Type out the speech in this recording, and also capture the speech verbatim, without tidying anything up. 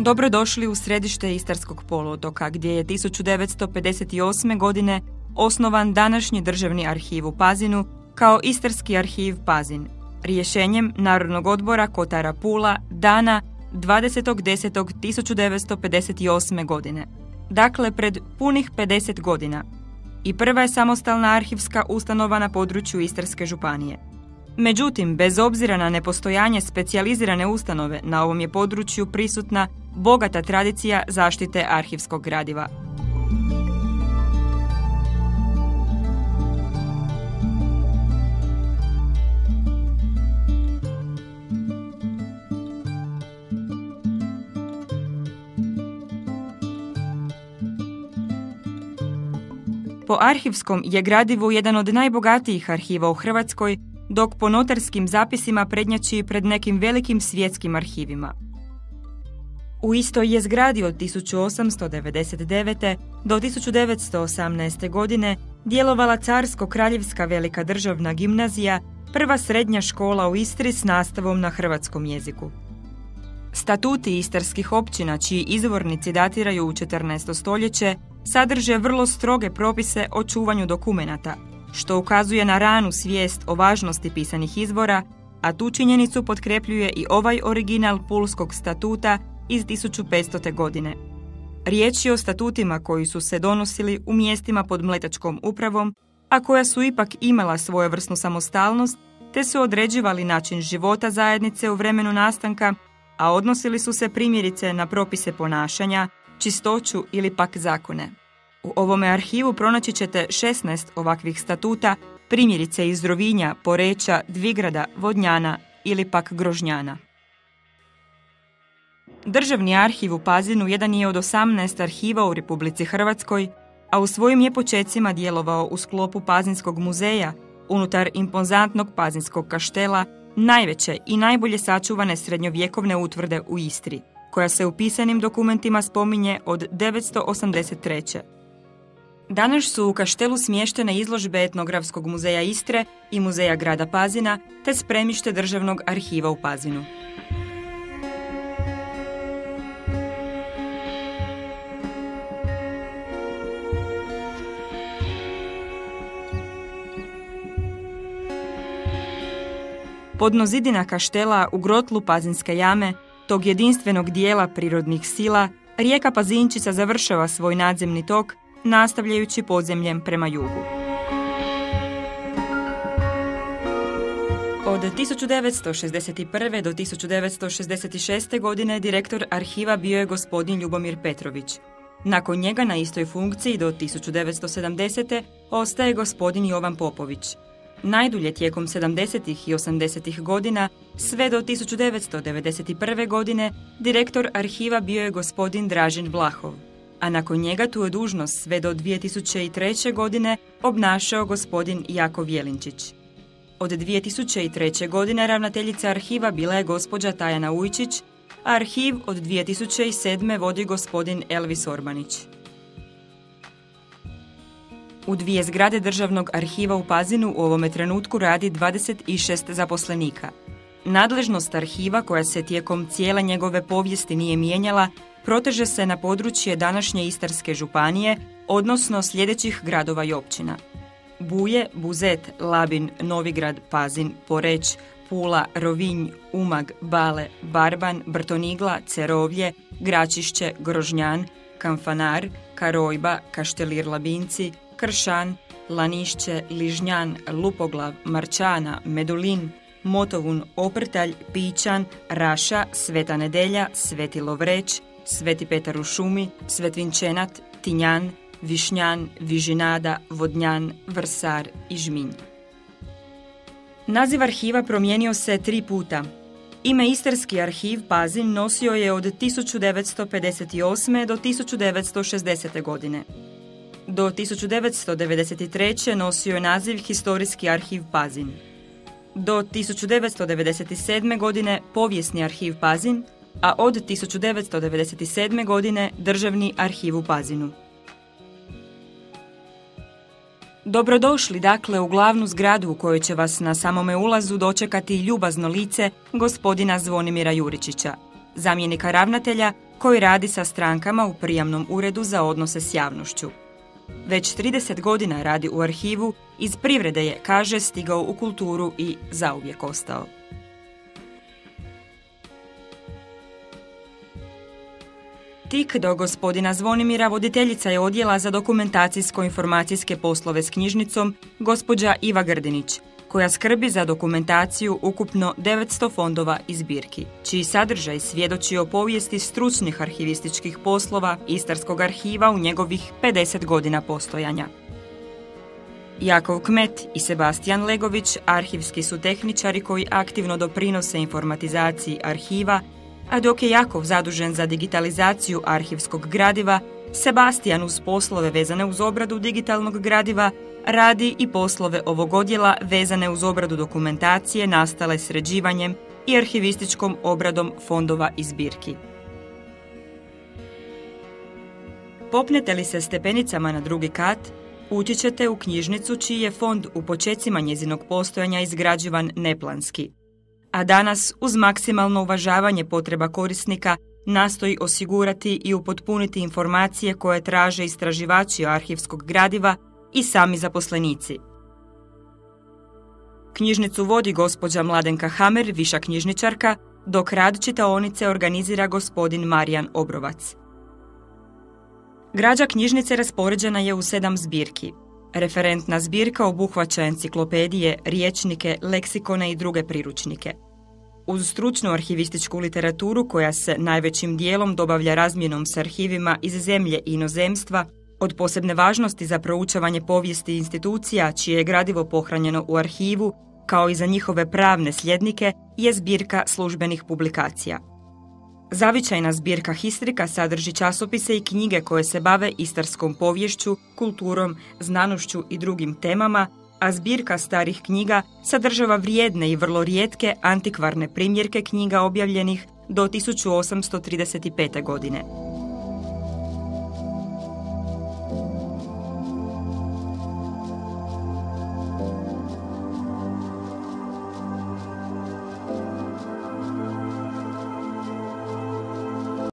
Dobrodošli u središte Istarskog poluotoka, gdje je tisuću devetsto pedeset osme. godine osnovan današnji Državni arhiv u Pazinu kao Istarski arhiv Pazin, rješenjem Narodnog odbora Kotara Pula dana dvadesetog desetog tisuću devetsto pedeset osme. godine. Dakle, pred punih pedeset godina. I prva je samostalna arhivska ustanova na području Istarske županije. Međutim, bez obzira na nepostojanje specijalizirane ustanove, na ovom je području prisutna bogata tradicija zaštite arhivskog gradiva. Po arhivskom je gradivu jedan od najbogatijih arhiva u Hrvatskoj, dok po notarskim zapisima prednjači pred nekim velikim svjetskim arhivima. U istoj je zgradi od tisuću osamsto devedeset devete. do tisuću devetsto osamnaeste. godine djelovala Carsko-kraljevska velika državna gimnazija, prva srednja škola u Istri s nastavom na hrvatskom jeziku. Statuti istarskih općina, čiji izvornici datiraju u četrnaesto. stoljeće, sadrže vrlo stroge propise o čuvanju dokumenata, što ukazuje na ranu svijest o važnosti pisanih izvora, a tu činjenicu potkrepljuje i ovaj original Pulskog statuta iz tisuću petstote. godine. Riječ je o statutima koji su se donosili u mjestima pod mletačkom upravom, a koja su ipak imala svojevrsnu samostalnost, te su određivali način života zajednice u vremenu nastanka, a odnosili su se primjerice na propise ponašanja, čistoću ili pak zakone. U ovome arhivu pronaći ćete šesnaest ovakvih statuta, primjerice iz Rovinja, Poreča, Dvigrada, Vodnjana ili pak Grožnjana. Državni arhiv u Pazinu jedan je od osamnaest arhiva u Republici Hrvatskoj, a u svojim je počecima djelovao u sklopu Pazinskog muzeja, unutar impozantnog Pazinskog kaštela, najveće i najbolje sačuvane srednjovjekovne utvrde u Istri, koja se u pisanim dokumentima spominje od devetsto osamdeset treće. Danas su u kaštelu smještene izložbe Etnografskog muzeja Istre i Muzeja grada Pazina, te spremište Državnog arhiva u Pazinu. Podno zidina kaštela u grotlu Pazinske jame, tog jedinstvenog dijela prirodnih sila, rijeka Pazinčica završava svoj nadzemni tok, nastavljajući podzemljem prema jugu. Od tisuću devetsto šezdeset prve. do tisuću devetsto šezdeset šeste. godine direktor arhiva bio je gospodin Ljubomir Petrović. Nakon njega na istoj funkciji do tisuću devetsto sedamdesete. ostaje gospodin Jovan Popović. Najdulje tijekom sedamdesetih i osamdesetih godina, sve do tisuću devetsto devedeset prve. godine, direktor arhiva bio je gospodin Dražen Vlahov, a nakon njega tu je dužnost sve do dvije tisuće treće. godine obnašao gospodin Jakov Jelinčić. Od dvije tisuće treće. godine ravnateljica arhiva bila je gospođa Tajana Ujčić, a arhiv od dvije tisuće sedme. vodi gospodin Elvis Orbanić. U dvije zgrade Državnog arhiva u Pazinu u ovome trenutku radi dvadeset šest zaposlenika. Nadležnost arhiva, koja se tijekom cijele njegove povijesti nije mijenjala, proteže se na područje današnje Istarske županije, odnosno sljedećih gradova i općina: Buje, Buzet, Labin, Novigrad, Pazin, Poreć, Pula, Rovinj, Umag, Bale, Barban, Brtonigla, Cerovlje, Gračišće, Grožnjan, Kanfanar, Karojba, Kaštelir Labinci, Kršan, Lanišće, Ližnjan, Lupoglav, Marčana, Medulin, Motovun, Oprtalj, Pićan, Raša, Sveta Nedelja, Sveti Lovreć, Sveti Petar u šumi, Svetvinčenat, Tinjan, Višnjan, Vižinada, Vodnjan, Vrsar i Žminj. Naziv arhiva promijenio se tri puta. Ime Istarski arhiv Pazin nosio je od tisuću devetsto pedeset osme. do tisuću devetsto šezdesete. godine. Do tisuću devetsto devedeset treće. nosio je naziv Historijski arhiv Pazin. Do tisuću devetsto devedeset sedme. godine Povijesni arhiv Pazin, a od tisuću devetsto devedeset sedme. godine Državni arhiv u Pazinu. Dobrodošli dakle u glavnu zgradu u kojoj će vas na samome ulazu dočekati ljubazno lice gospodina Zvonimira Juričića, zamjenika ravnatelja koji radi sa strankama u prijamnom uredu za odnose s javnošću. Već trideset godina radi u arhivu, iz privrede je, kaže, stigao u kulturu i zauvijek ostao. Tik do gospodina Zvonimira voditeljica je odjela za dokumentacijsko-informacijske poslove s knjižnicom, gospođa Iva Grdinić, koja skrbi za dokumentaciju ukupno devetsto fondova i zbirki, čiji sadržaj svjedoči o povijesti stručnih arhivističkih poslova Istarskog arhiva u njegovih pedeset godina postojanja. Jakov Kmet i Sebastijan Legović arhivski su tehničari koji aktivno doprinose informatizaciji arhiva, a dok je Jakov zadužen za digitalizaciju arhivskog gradiva, Sebastijan uz poslove vezane uz obradu digitalnog gradiva radi i poslove ovog odjela vezane uz obradu dokumentacije nastale sređivanjem i arhivističkom obradom fondova i zbirki. Popnete li se stepenicama na drugi kat, ući ćete u knjižnicu čiji je fond u počecima njezinog postojanja izgrađivan neplanski, a danas uz maksimalno uvažavanje potreba korisnika nastoji osigurati i upotpuniti informacije koje traže istraživači arhivskog gradiva i sami zaposlenici. Knjižnicu vodi gospođa Mladenka Hamer, viša knjižničarka, dok rad čitaonice organizira gospodin Marijan Obrovac. Građa knjižnice raspoređena je u sedam zbirki. Referentna zbirka obuhvaća enciklopedije, rječnike, leksikone i druge priručnike. Uz stručnu arhivističku literaturu koja se najvećim dijelom dobavlja razmjenom s arhivima iz zemlje i inozemstva, od posebne važnosti za proučavanje povijesti institucija čije je gradivo pohranjeno u arhivu, kao i za njihove pravne sljednike, je zbirka službenih publikacija. Zavičajna zbirka Histrika sadrži časopise i knjige koje se bave istarskom poviješću, kulturom, znanošću i drugim temama, a zbirka starih knjiga sadržava vrijedne i vrlo rijetke antikvarne primjerke knjiga objavljenih do tisuću osamsto trideset pete godine.